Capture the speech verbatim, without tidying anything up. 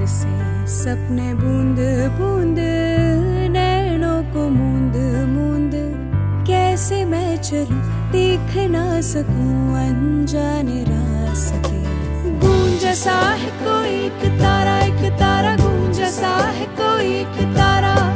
बरसे सपने बूंद बूंद, नैनों को मूंद मूंद। कैसे मैं चलूं देख ना सकूं अनजाने रास्ते। गूंज जैसा है कोई एक तारा, एक तारा गूंज जैसा है कोई एक तारा।